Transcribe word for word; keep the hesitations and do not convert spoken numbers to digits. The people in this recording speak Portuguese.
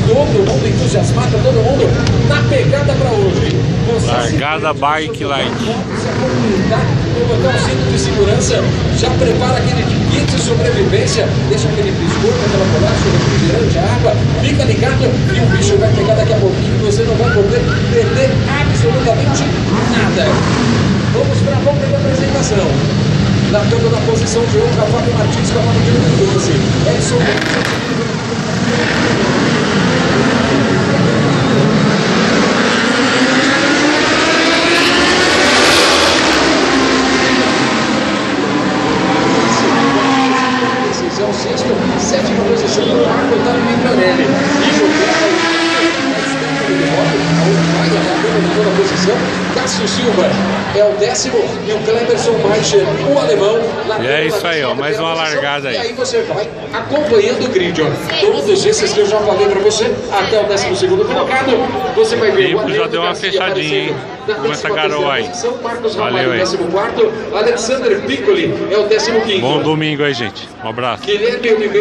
todo mundo entusiasmado, todo mundo na pegada para hoje. Você Largada Bike Light. Se acomodar, colocar o cinto de segurança, já prepara aquele kit de sobrevivência, deixa aquele biscoito, aquela bolacha, refrigerante, água, fica ligado e o bicho vai pegar daqui a pouquinho, você não vai poder perder absolutamente nada. Vamos para a volta da apresentação. Largando na posição de honra, Fábio Martins com a mão de doze. É isso mesmo. É o sexto, sétima posição do Marco Otávio Migliorelli. E o na posição, Cássio Silva é o décimo e o Cleberson Maicher, o alemão. E é isso aí, ó, mais uma largada aí. E aí você vai acompanhando o grid, ó. Todos esses que eu já falei pra você, até o décimo segundo colocado, você vai ver o tempo já deu uma fechadinha, hein? Com essa garoa aí. Valeu aí. décimo quarto, Alexander Piccoli é o décimo quinto. Bom domingo aí, gente. Um abraço. Guilherme